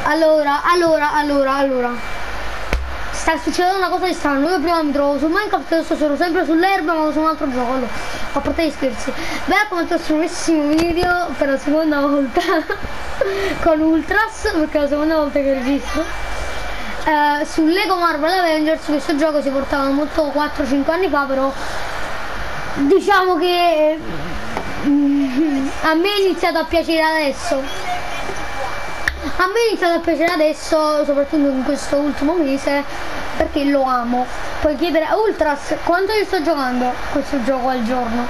Allora. Sta succedendo una cosa di strano. Io prima mi trovo su Minecraft, adesso sono sempre sull'erba, ma su un altro gioco. Allora, a parte gli scherzi. Beh, come il nostro nuovissimo video per la seconda volta con Ultras, perché è la seconda volta che registro. Su Lego Marvel Avengers, questo gioco si portava molto 4-5 anni fa, però diciamo che a me è iniziato a piacere adesso. A me è iniziato a piacere adesso, soprattutto in questo ultimo mese, perché lo amo. Puoi chiedere a Ultras quanto io sto giocando questo gioco al giorno.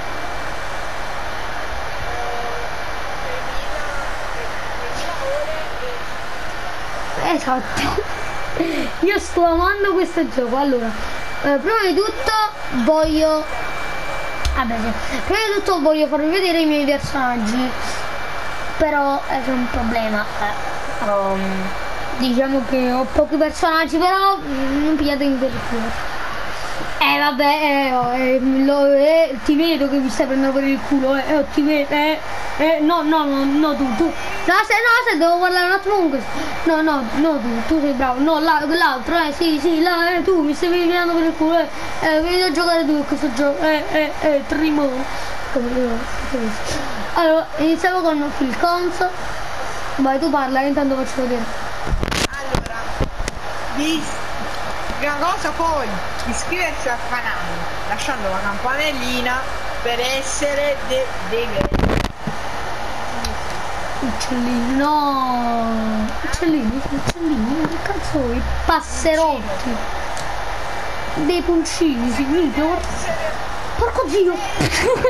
Esatto. Io sto amando questo gioco. Allora, prima di tutto voglio... Vabbè, sì. Prima di tutto voglio farvi vedere i miei personaggi. Però c'è un problema. Diciamo che ho pochi personaggi, però non pigliatemi per il culo. Ti vedo che mi stai prendendo per il culo, ti vedo, no, tu. No, se devo parlare un attimo con questo. No, tu sei bravo. No, l'altro, sì, tu mi stai prendendo per il culo, vieni a giocare tu a questo gioco, Trimo. Allora, iniziamo con il Conso. Vai, tu parla, intanto faccio vedere. Allora, prima cosa poi iscriversi al canale lasciando la campanellina per essere dei veri uccellini. No, uccellini, che cazzo vuoi? Passerotti, dei pulcini, figlio. Porco dio. e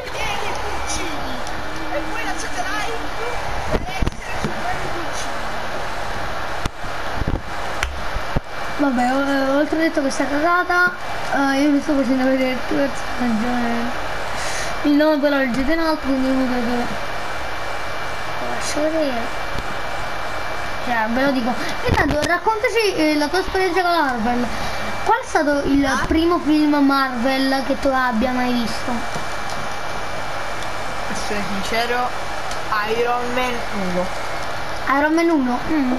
poi lasciate like per essere super pulcini. Vabbè, oltre detto questa cagata, io mi sto facendo vedere il personaggio. Il nome poi lo leggete in alto, quindi uno deve... Lo lascio vedere. Cioè, ve lo dico. Intanto raccontaci la tua esperienza con la Marvel. Qual è stato il primo film Marvel che tu abbia mai visto? Essere sincero, Iron Man 1. Iron Man 1?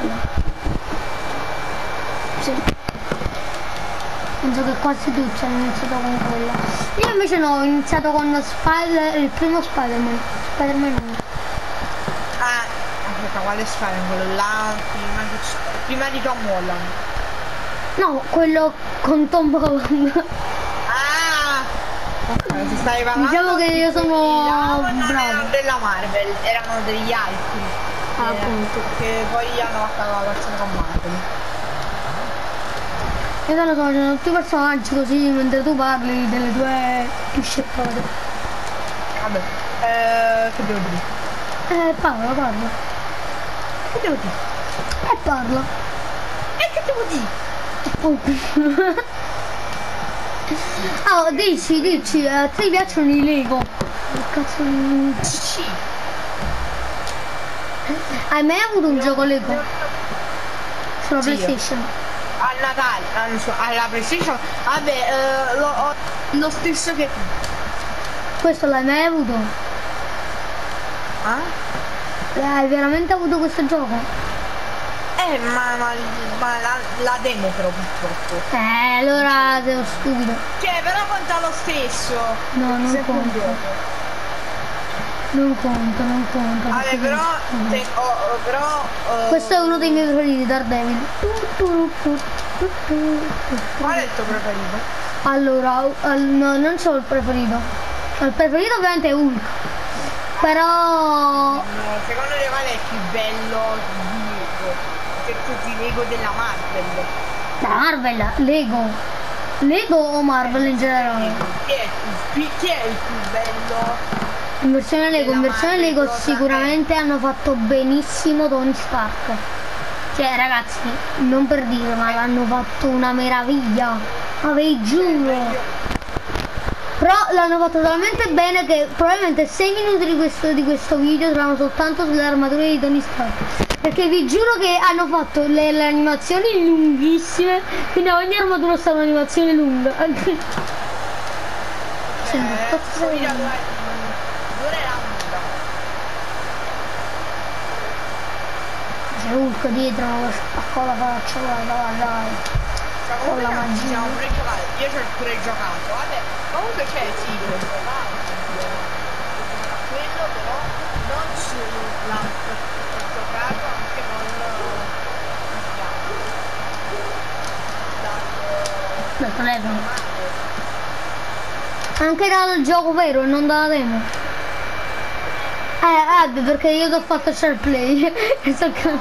Sì. Penso che quasi tutti hanno iniziato con quella. Io invece no, ho iniziato con il primo Spider-Man. Spider-Man 1. Aspetta, quale Spider-Man? Quello là prima di Tom Holland. No, quello con Tom Holland. Ok, si stai parlando. Diciamo che io sono non bravo. erano della Marvel, erano degli altri. Appunto. Che poi hanno fatto la versione con Marvel. Io te lo so, c'erano tutti i personaggi così mentre tu parli delle tue sceppate. Vabbè, che devo dire? Parla. Che devo dire? Parla. E che devo dire? Oh, dici, a te piacciono i Lego? Che cazzo di... Sì. Hai mai avuto un gioco Lego? Sulla Sì. PlayStation? A Natale, alla PlayStation, vabbè, lo stesso che tu. Questo l'hai mai avuto? Hai veramente avuto questo gioco? Ma la demo però purtroppo. Allora sei stupido. Che però conta lo stesso. No, non conta. Non conta. Vabbè, però questo è uno dei miei preferiti, Daredevil. qual è il tuo preferito? Allora, no, non so il preferito. Il preferito ovviamente è Hulk. Però... secondo te qual è il più bello di Lego? Che tutti Lego della Marvel. La Marvel, Lego o Marvel in generale? Chi è il più bello? In versione Lego sicuramente hanno fatto benissimo Tony Stark. Cioè ragazzi, non per dire, ma l'hanno fatto una meraviglia. Ma vi giuro. Però l'hanno fatto talmente bene che probabilmente 6 minuti di questo video saranno soltanto sulle armature di Tony Stark. Perché vi giuro che hanno fatto le animazioni lunghissime, quindi a ogni armatura sta un'animazione lunga. c'è Hulk dietro, a cosa faccio, guarda, dai. Con la magia. Siamo pure giocati, io c'ho pure giocato, vabbè, comunque c'è il sito, quello però non sull'app, ho giocato anche dal telefono. Anche dal gioco vero e non dalla demo. Perché io ti ho fatto share play. no, era Nike, tanto per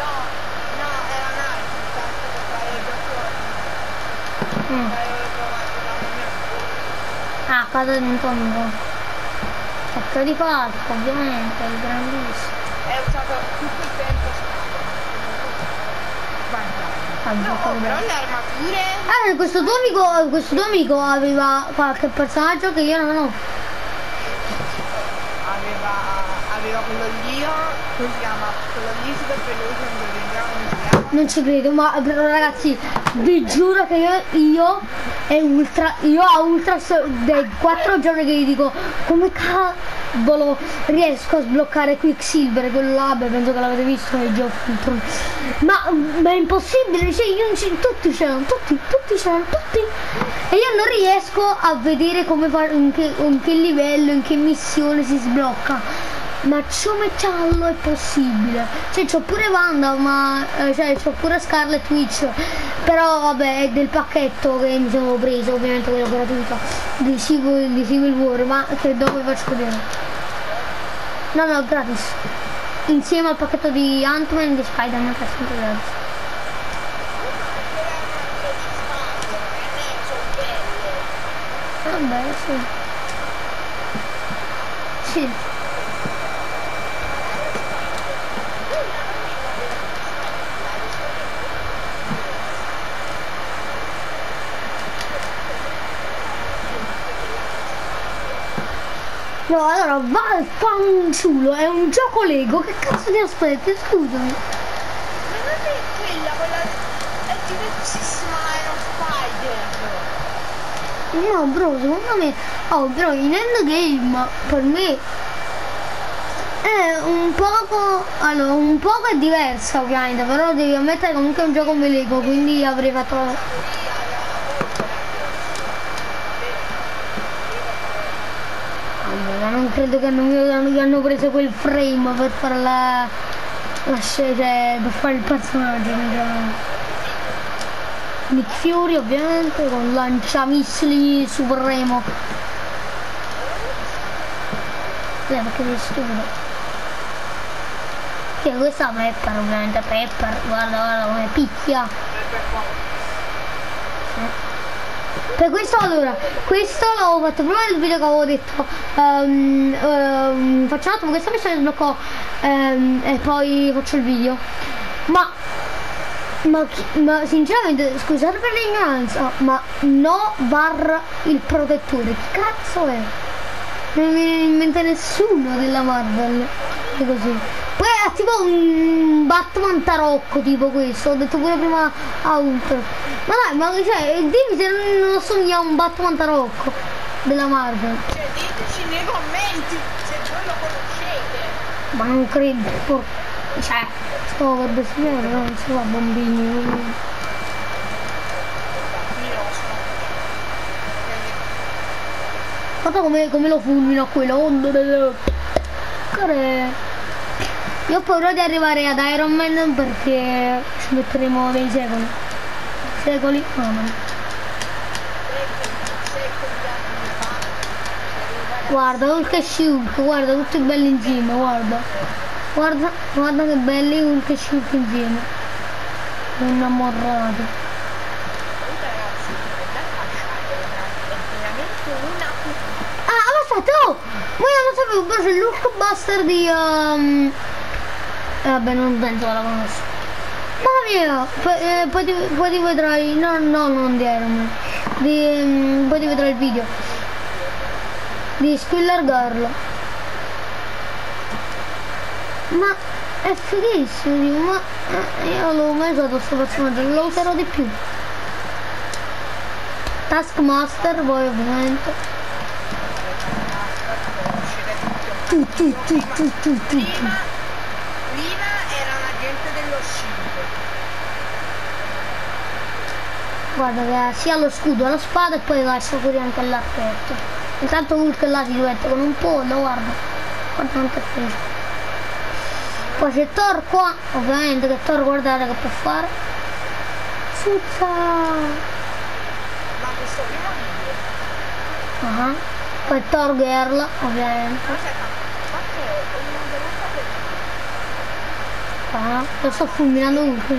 fare il giocone. Casa di un tuo amico. Ecco di fatto, ovviamente, è grandissimo. È usato tutto il tempo no, però le armature... questo tuo amico aveva qualche personaggio che io non ho. Aveva quello lì, come si chiama? Quello lì super veloce, non mi ricordo. Non ci credo, ma ragazzi, vi giuro che io a Ultra dei 4 giorni che gli dico come cavolo riesco a sbloccare Quicksilver, quello là, beh, penso che l'avete visto nei giochi, ma è impossibile, cioè io non tutti c'erano, tutti e io non riesco a vedere come in che livello, in che missione si sblocca. Ma ciumetallo è possibile, cioè c'ho pure Wanda, ma cioè c'ho pure Scarlet Witch, però vabbè è del pacchetto che mi sono preso, ovviamente quello gratuito di Civil War, ma che dopo vi faccio vedere. No, gratis, insieme al pacchetto di Ant-Man e di Spider-Man, che è sempre gratis. Vabbè, sì. No, allora va al fanciullo, è un gioco Lego, che cazzo ti aspetti, scusami. Ma non è quella è diversissima Iron Spider. No bro, secondo me, bro, in Endgame per me è un poco è diversa ovviamente, però devi ammettere comunque è un gioco come Lego, quindi avrei fatto... Non credo che hanno preso quel frame per fare la scena, per fare il personaggio. Nick Fury ovviamente con lanciamissili supremo. Perché sei stupido. Che questa Pepper ovviamente, Pepper, guarda come picchia. Per questo allora, questo l'avevo fatto prima del video che avevo detto facciamo un attimo questa missione sbloccò e poi faccio il video. Ma sinceramente scusate per l'ignoranza, ma no barra il protettore, che cazzo è? Non mi viene in mente nessuno della Marvel è così. Poi è tipo un Batman tarocco tipo questo, ho detto pure prima a Ultra. Ma dai, ma cioè, dimmi se non assomiglia a un Batman tarocco della Marvel. Cioè, diteci nei commenti se voi lo conoscete. Ma non credo, cioè, sto per bestemmiare, non si fa bambini. Guarda come lo fulmino a quello. Io ho paura di arrivare ad Iron Man perché ci metteremo dei secoli. Guarda Hulk e Shulk, guarda tutti belli insieme, guarda che belli Hulk e Shulk insieme, innamorati. Aspetta, ma io non sapevo, però c'è l'Hulkbuster di vabbè, non penso che la conosco. Ma mia, poi ti vedrai, no, non di Iron Man, poi ti vedrai il video di Squiller Girl. Ma è fighissimo, ma io non l'ho mai usato sto personaggio, lo userò di più. Taskmaster poi ovviamente. Prima era un agente dello Guarda che ha sia lo scudo, la spada e poi lascia fuori anche l'archetto. Intanto Hulk là si duetta con un pollo, guarda. Guarda quanto è preso. Poi c'è Thor qua, ovviamente che Thor guardate che può fare. Suzza! Ma questo primo video. Poi Thor Girl, ovviamente. Aspetta, quanto è? Lo sto fulminando Hulk.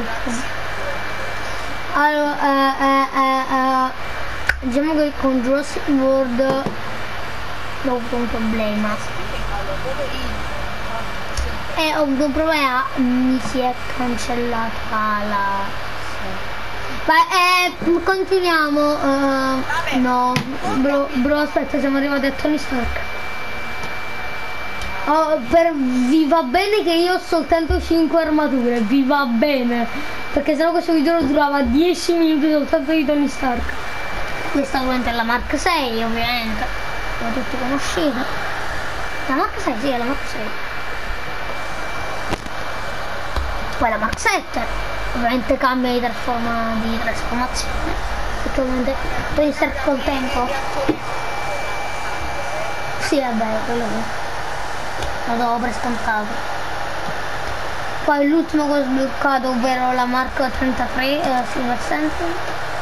Allora, diciamo che con Jurassic World ho avuto un problema. Ho avuto un problema, mi si è cancellata la... Vai, continuiamo. No, bro, aspetta, siamo arrivati a Tony Stark. Vi va bene che io ho soltanto 5 armature, vi va bene, perché sennò questo video durava 10 minuti soltanto di Tony Stark. Questa ovviamente è la Mark 6, ovviamente, come tutti conoscete. La Mark 6, sì, è la Mark 6. Poi la Mark 7, ovviamente cambia di trasformazione, perché ovviamente Tony Stark col tempo. Sì, vabbè, quello che lo do per scontato. Poi l'ultimo che ho sbloccato, ovvero la Mark 33 Silver Sentinel.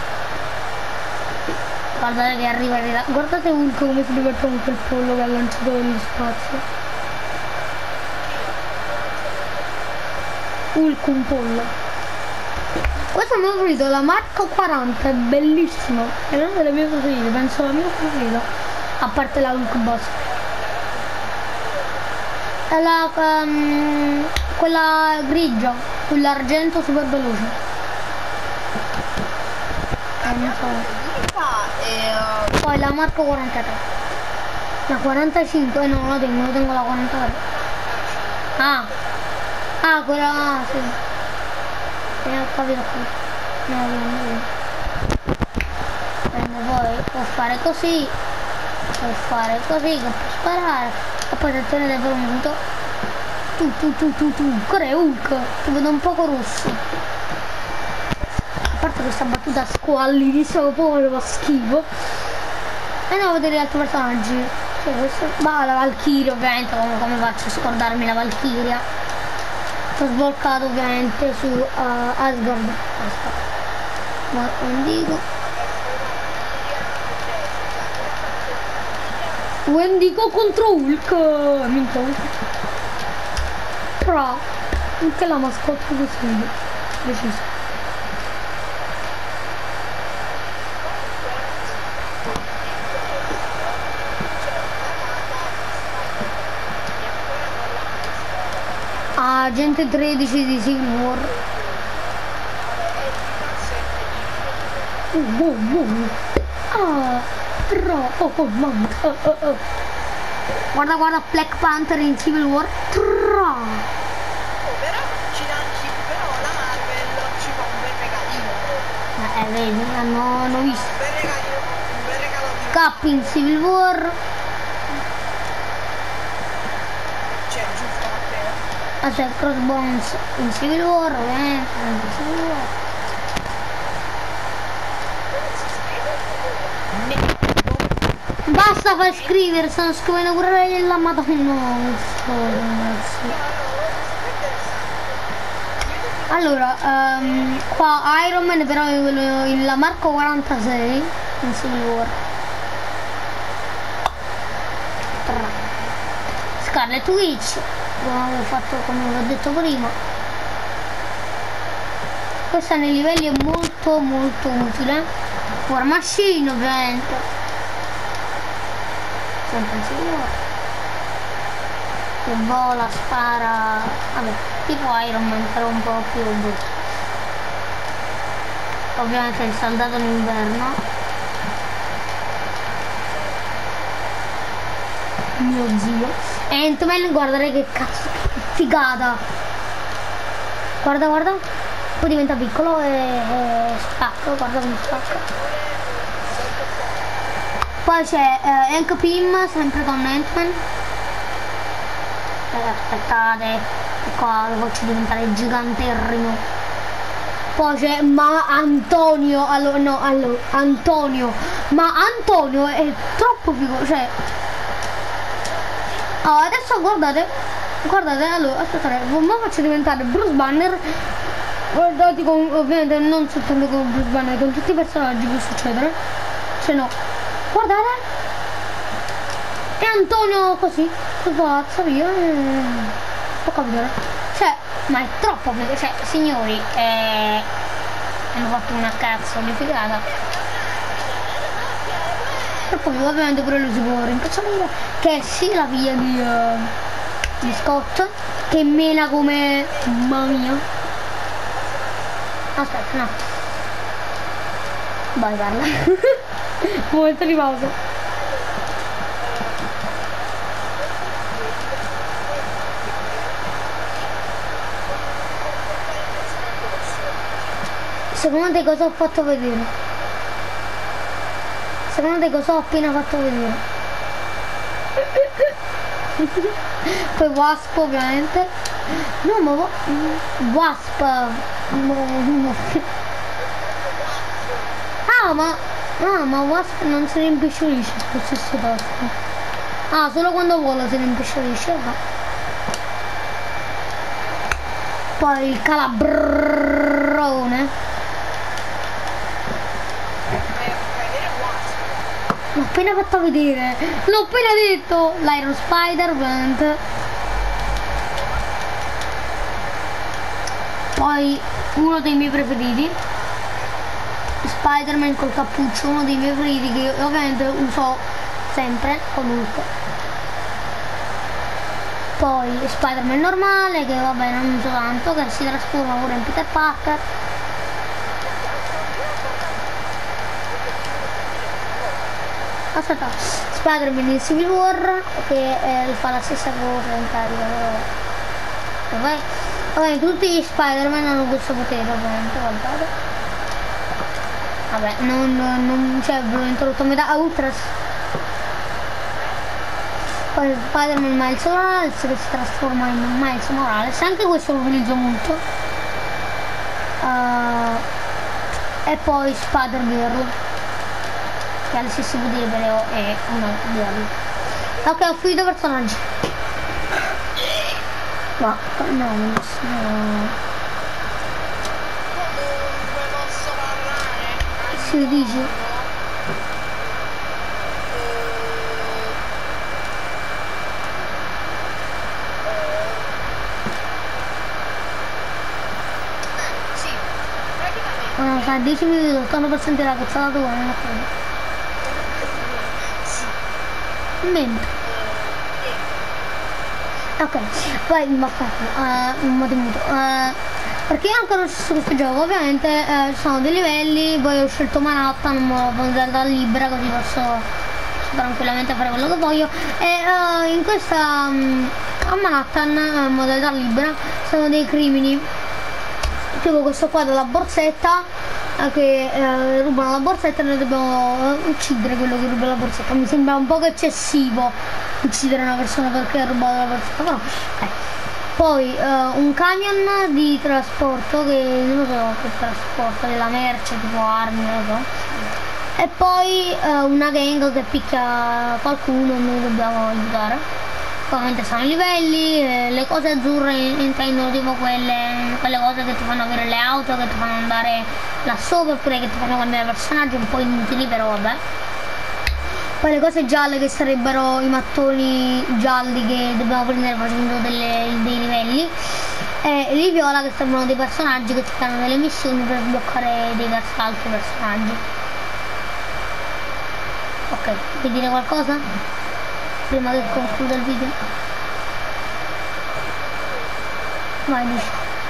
Guardate che arriva, guardate Hulk come si diverte con quel pollo che ha lanciato nello spazio. Hulk un pollo. Questo è il mio preferito, la Mark 40, è bellissimo, è una delle mie preferite, penso la mia preferita, a parte la Hulk Boss. È quella grigia, quell'argento super veloce. Non so. Poi la Mark 43. La 45, no, la tengo la 43. Quella, sì. Ho capito qui. No. Prendo poi, può fare così, che può sparare. E poi attenzione per un minuto. Tu, corre Hulk, ti vedo un poco rosso. A parte questa battuta squallidissima, proprio fa schifo. E andiamo a vedere gli altri personaggi. Cioè, questo... la Valkyria, ovviamente, come faccio a scordarmi la Valkyria? Ho sbloccato ovviamente su Asgard. Ma Wendigo contro Hulk. Minchia. Però anche la mascotte così preciso. Agente 13 di Civil War. Mamma. Guarda Black Panther in Civil War. Però la Marvel ci fa un bel regalino. Vedi, hanno visto. Un bel regalo di Cap in Civil War. Cioè, giusto a te. C'è Crossbones in Civil War, ovviamente. In Civil War. Basta far scrivere, stanno scrivendo pure la madonna. Allora, qua Iron Man però la Marco 46 in Civil War. Scarlet Witch, come avevo fatto, come ho detto prima. Questa nei livelli è molto utile. War Machine, ovviamente. Sempre in Civil War. Che vola, spara, vabbè, tipo Iron Man, però un po' più brutto. Ovviamente il soldato d'inverno. Mio zio. E Ant-Man, guardate che cazzo, che figata. Guarda. Poi diventa piccolo e spacca, guarda come spacca. Poi c'è Hank Pym, sempre con Ant-Man. Aspettate, qua lo faccio diventare giganterrimo. Poi c'è ma Antonio, Antonio, ma Antonio è troppo figo, cioè. Oh, adesso guardate, allora, aspettate, ma faccio diventare Bruce Banner. Guardate con, ovviamente non soltanto con Bruce Banner, con tutti i personaggi può succedere. Se no, guardate. E Antonio così, pazzo via. Può capire. Cioè, ma è troppo, cioè, signori, hanno fatto una cazzo di figata. E poi ovviamente pure lui si può rimpiazzare, che è sì la figlia di Scott, che mena come, mamma mia. Aspetta, no. Vai, parla. Momento di pausa. Secondo te cosa ho fatto vedere? Secondo te cosa ho appena fatto vedere? Poi Wasp ovviamente. No, ma Wasp. No. Ma Wasp non si rimpicciolisce sullo stesso tasto. Ah, solo quando vola si rimpicciolisce. Poi il calabrone. L'ho appena fatto vedere, l'ho appena detto, l'Iron Spider Vent. Poi uno dei miei preferiti, Spider-Man col cappuccio, uno dei miei preferiti che ovviamente uso sempre comunque. Poi Spider-Man normale che vabbè non uso tanto, che si trasforma pure in Peter Parker. Aspetta, Spider-Man in Civil War che fa la stessa cosa in carica. Vabbè, tutti gli Spider-Man hanno questo potere ovviamente, guardate. Vabbè, non c'è, ve l'ho introdotto a metà Ultras. Poi Spider-Man Miles Morales che si trasforma in Miles Morales, anche questo lo utilizzo molto. E poi Spider-Girl che ha gli stessi poteri però è una girl. Ok, ho finito personaggi. Ma no, non posso. Si dice? No, fa 10 minuti stanno per sentire la cazzata tua, non ho capito. Mentre ok, poi mi ha fatto un modo muto perché io ancora non su questo gioco, ovviamente ci sono dei livelli, poi ho scelto Manhattan, modalità libera, così posso tranquillamente fare quello che voglio. E in questa a Manhattan modalità libera sono dei crimini tipo questo qua della borsetta che rubano la borsetta e noi dobbiamo uccidere quello che ruba la borsetta. Mi sembra un po' eccessivo uccidere una persona perché ha rubato la borsetta, però poi un camion di trasporto che non lo so che trasporta della merce tipo armi, non lo so, e poi una gang che picchia qualcuno e noi dobbiamo aiutare. Ovviamente sono i livelli, le cose azzurre intendono tipo quelle cose che ti fanno avere le auto, che ti fanno andare là sopra, oppure che ti fanno cambiare personaggi, un po' inutili però vabbè. Poi le cose gialle che sarebbero i mattoni gialli che dobbiamo prendere facendo dei livelli, e i viola che sembrano dei personaggi che ti danno delle missioni per bloccare dei altri personaggi. Ok, vuoi dire qualcosa? Prima che concluda il video. Vai, dici.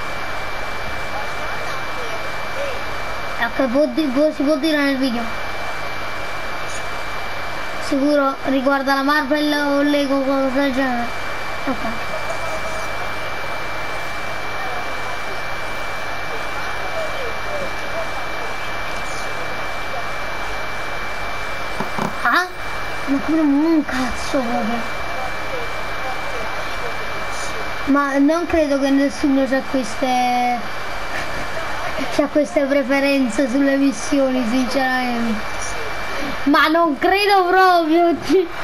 Ok, si può dire nel video. Sicuro riguarda la Marvel o Lego o qualcosa del genere. Ok. Ah? Ma come un cazzo proprio. Ma non credo che nessuno c'ha queste c'ha queste preferenze sulle missioni, sinceramente. Ma non credo proprio.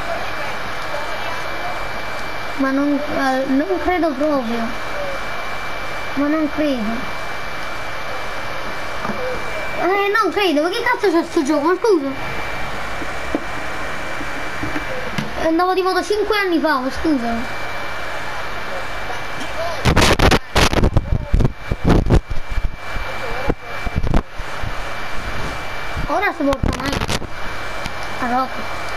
Ma non credo proprio. Ma non credo. Non credo, ma che cazzo c'è sto gioco? Ma scusa. Andavo di moto 5 anni fa, ma scusa. Ora si porta mai. Allora.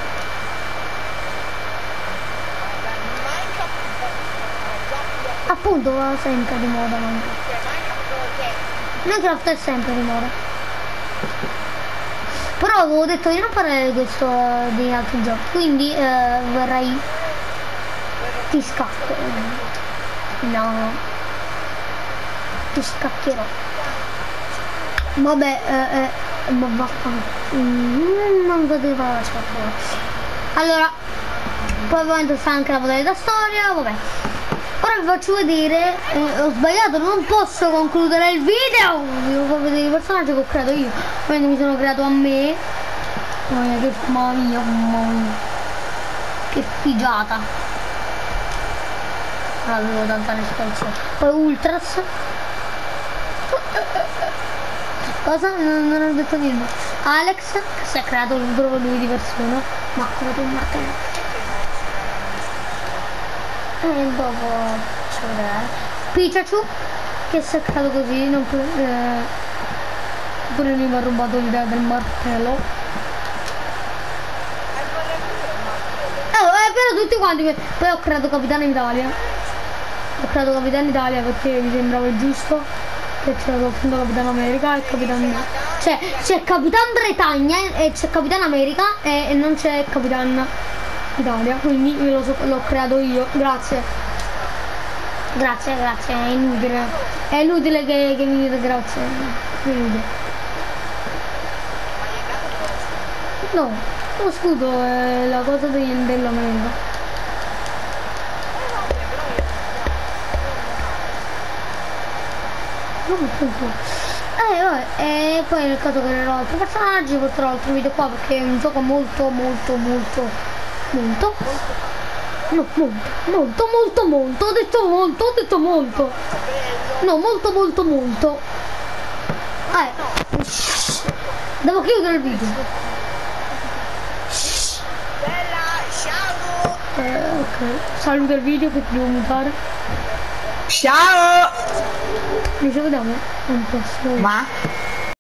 Appunto va sempre di moda Minecraft è sempre di moda. Però avevo detto di non parlare di questo di altri giochi, quindi vorrei ti scacco. No. Ti scaccherò. Vabbè, ma vaffanculo. Non poteva la scaccola. Allora, poi ovviamente sta anche la modalità storia, vabbè. Ora vi faccio vedere, ho sbagliato, non posso concludere il video, vi devo far vedere i personaggi che ho creato io, quindi mi sono creato a me, mamma mia, che figiata, avevo tanta esperienza, poi Ultras, cosa? Non ho detto niente, Alex, che si è creato proprio lui di persona, ma come un martello. E dopo faccio vedere Pikachu che si è creato così, non pure lui mi ha rubato l'idea del martello. Però tutti quanti. Poi ho creato Capitano Italia. Ho creato Capitano Italia perché mi sembrava giusto. Che c'era appunto Capitano America e Capitano. Cioè c'è Capitan Bretagna e c'è Capitano America e non c'è Capitan Italia, quindi l'ho creato io, grazie, è inutile che mi dite grazie, è inutile. No, lo scudo è la cosa dell'America. Vabbè, e poi nel caso creerò altri personaggi, porterò altri video qua perché è un gioco molto, ho detto molto. No, molto. Devo chiudere il video. Bella, ciao! Ok, saluta il video che devo mutare. Ciao! Ci vediamo un prossimo. Ma?